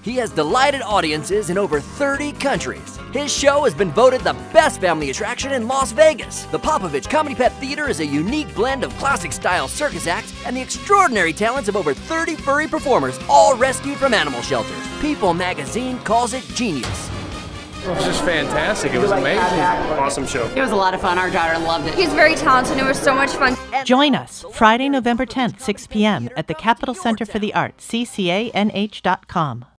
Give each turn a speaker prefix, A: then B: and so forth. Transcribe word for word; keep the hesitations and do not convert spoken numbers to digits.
A: He has delighted audiences in over thirty countries. His show has been voted the best family attraction in Las Vegas. The Popovich Comedy Pet Theater is a unique blend of classic-style circus acts and the extraordinary talents of over thirty furry performers, all rescued from animal shelters. People magazine calls it genius.
B: It was just fantastic. It was amazing. Awesome show.
C: It was a lot of fun. Our daughter loved it.
D: He's very talented. It was so much fun.
E: Join us Friday, November tenth, six p m at the Capitol Center for the Arts, C C A N H dot com.